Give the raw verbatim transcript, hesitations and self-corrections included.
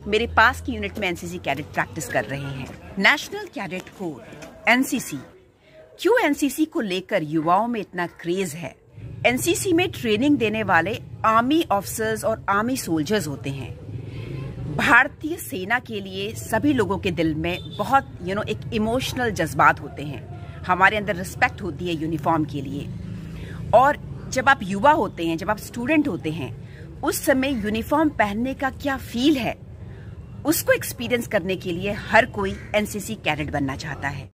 मेरे पास की यूनिट में एनसीसी कैडेट प्रैक्टिस कर रहे हैं। नेशनल कैडेट कोर एनसीसी, क्यों एनसीसी को लेकर युवाओं में इतना क्रेज है? एनसीसी में ट्रेनिंग देने वाले आर्मी ऑफिसर्स और आर्मी सोल्जर्स होते हैं। भारतीय सेना के लिए सभी लोगों के दिल में बहुत यू नो एक इमोशनल जज्बात होते हैं। हमारे अंदर रिस्पेक्ट होती है यूनिफॉर्म के लिए। और जब आप युवा होते हैं, जब आप स्टूडेंट होते हैं, उस समय यूनिफॉर्म पहनने का क्या फील है, उसको एक्सपीरियंस करने के लिए हर कोई एनसीसी कैडेट बनना चाहता है।